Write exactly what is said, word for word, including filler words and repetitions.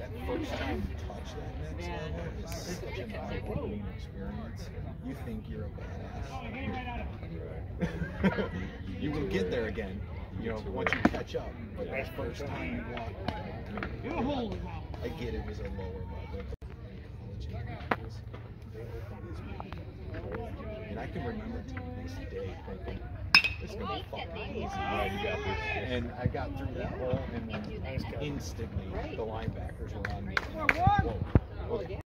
that first time you touch that next level is such an eye-opening experience. You think you're a badass. You will get there again, you know, once you catch up. But that first time you walk, I, mean, I get it was a lower level in college and campus. They opened this meeting, and I can remember to this day thinking, it's gonna be fucking easy. Right, you got this. And I got through that hole, and then instantly the linebackers were on me. Whoa, okay.